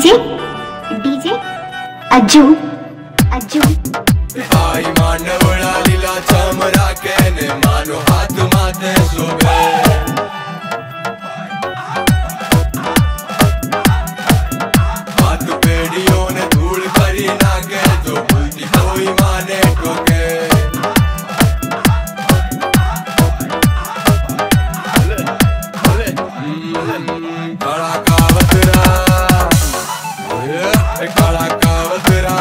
DJ DJ Ajju Ajju आई मानवळा लीला चमरा केने मानो हाथ माथे शोभे हाथ पेड़ियों ने धूल करी नागे जो भूलती कोई माने टोके काला कावतरा काला कावतरा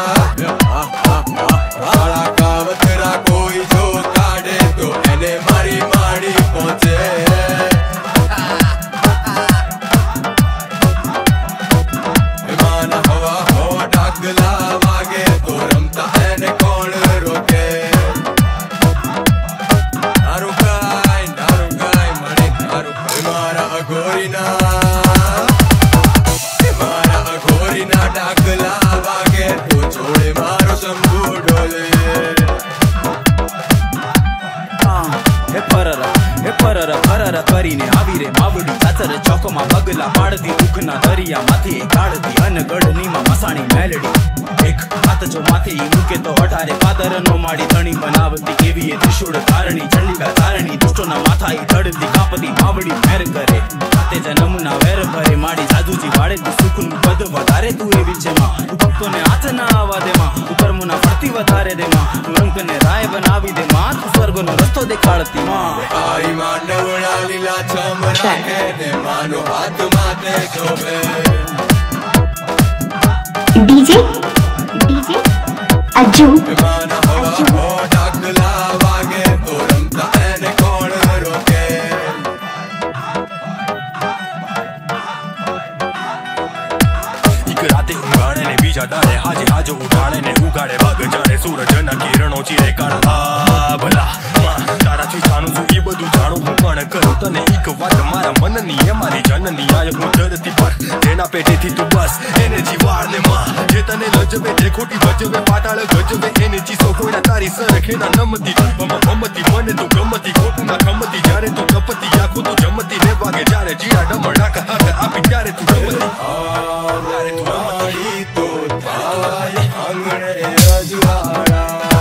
काला कावतरा कोई जो काढ़े तो एने मारी माड़ी पहुंचे माना हवा हो डागला वागे तो रमता एने कौन रोके नारुकाई मणे नारुकाई मारा अघोरी ना डागला वागे तो छोड़े मारो शंभू डोले फरर करीने आवी रे मावड़ी चाचर चौकमा पगला पाड़ती दुखना दरिया माथी काढ़ती अनगढ़नी में मसाणी मेलडी एक हाथ जो माथे मूके तो अठारे पादर नो माड़ी धणी बनावती केवी ए त्रिशूल धारणी चंडिका धारणी दुष्टो ना माथा ई धड़ती कापती मावड़ी मेर करे ते जन्मना वेर भरे माड़ी साधुजी वाड़े तू सुकुन पद वधारे तू ए विचे मां तू भक्तो ने हाथ ना आवा दे मां तू कर्मना फरती वधारे दे मां तू रंग ने राय बनावी दे मां तू स्वर्ग नो रस्तो देखाड़ती मां आई मानवड़ा लीला चमरा के मानो हाथ माथे शोभे डीजे डीजे अज्जू माना हवा हो डागला वागे तो रमता एने कौन रोके एक राते उगाड़े ने बीजा डाले हाजे हाजो उठाड़े ने उगाड़े भाग जाने सूरज ना किरणो चीरे काढ़ा भला तारा थी जाणू છું એ બધું જાણું હું પણ કરું તને એક વાત મારા મનની એ મારી જનની આય હું ધરતી પર તેના પેટેથી તું બસ એને જીવાડને માં જે તને લજવે જે ખોટી ભજવે પાટાળ ગજવે એને ચીસો કોઈના તારી સરખેના નમતી મમતી મને તું ગમતી ખોટું ના ગમતી જ્યારે તું કપતી આખું તું જમતી ને વાગે જ્યારે જીડા ડમર ડાકા હાથ આપી ત્યારે તું ગમતી ત્યારે તું રમતી તો થાય આંગણે રજવાડા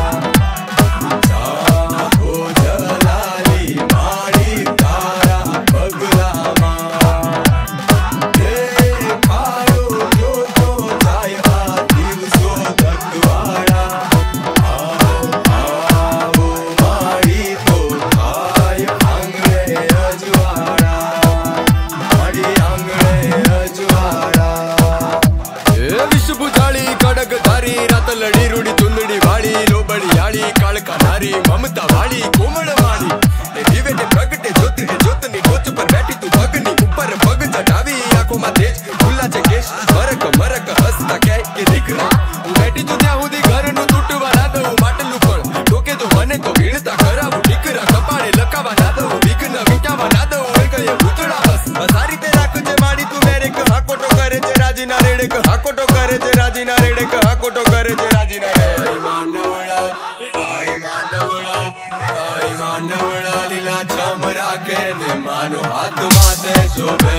लड़ी रूड़ी चुंदड़ी वाली लोबड़ी आली कालका नारी ममता वाली कोमल वाली दिवे ने प्रगटे जोतनी टोच पर बैठी तू भगनी ऊपर पग चढ़ावी आंखों में तेज खुला छे केश मरक मरक हसता कह के दिखरा बैठी तू त्या हुदी घर नु तूटवा ना दઉં માટલું પણ ટોકે તો મને તો વીણતા કરાવું ઠીકરા કપાળે લકાવા ના દઉં વિઘ્ન વિટાવા ના દઉં એ કયે ભૂતડા બસ સારી તે રાખજે માડી તું મેરે ક હાકોટો કરે છે રાજી ના રેડે ક હાકોટો કરે છે રાજી ના રેડે ક હાકોટો करे जे राजी ना आई मानवड़ा लीला चमरा के ने मानो हाथ माथे शोभे